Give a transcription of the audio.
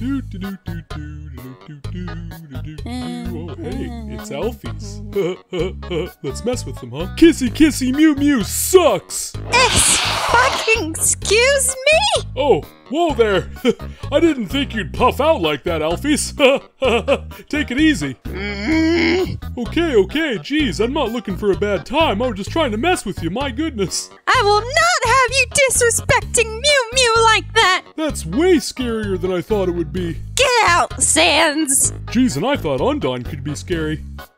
Oh, hey, it's Alphys. Let's mess with them, huh? Kissy, Kissy, Mew Mew sucks! Fucking excuse me? Oh, whoa there! I didn't think you'd puff out like that, Alphys. Take it easy. Okay, geez, I'm not looking for a bad time. I was just trying to mess with you, my goodness. I will not have you disrespecting Mew Mew like that! That's way scarier than I thought it would be. Get out, Sans! Geez, and I thought Undine could be scary.